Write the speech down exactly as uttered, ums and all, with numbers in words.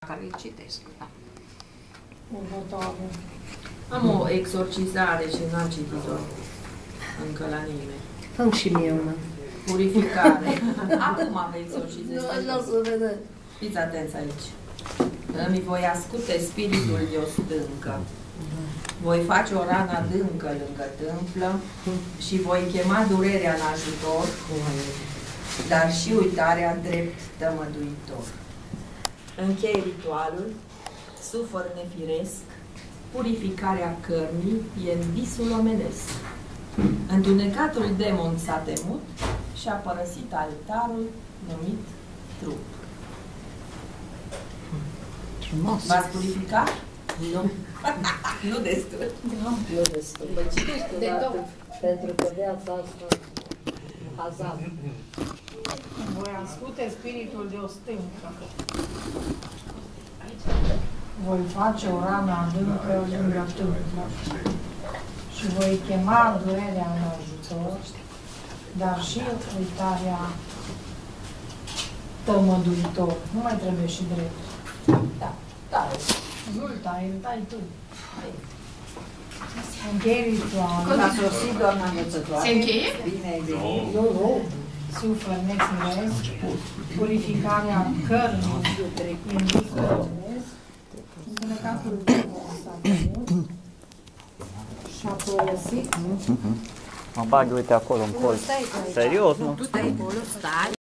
care îl citesc. Da. Următoare. Am o exorcizare și n-am citit-o încă la nimeni. Fă și mie una. Purificare. Acum am exorcizat. Nu, nu să vedem. Fiți atenți aici. Îmi voi ascute spiritul de o stâncă. Voi face o rană adâncă lângă tâmplă și voi chema durerea în ajutor, dar și uitarea drept tămăduitor. Închei ritualul, sufăr nefiresc, purificarea cărnii e în visul omenesc. Întunecatul demon s-a temut și a părăsit altarul numit trup. Frumos. V-ați purificat? Nu. Nu destul. Nu destul. Bă, citește De odată, tot. pentru că viața asta hazard. Voi ascute spiritul de o stâncă. Voi face o rană adâncă lângă tâmplă și voi chema durerea în ajutor, dar și uitarea tămăduitor. Nu mai trebuie și drept. Da, da. Nu-l tai, îl tai tu. Închei ritualul. A sosit doamna învățătoare. Se încheie? Bine, bine. Nu, nu. Sufăr nefiresc, purificarea cărnii în visul omenesc, întunecatul demon s-a temut și a părăsit. Mă bag, uite, acolo, în colț. Serios, nu? Tu stai acolo, stai.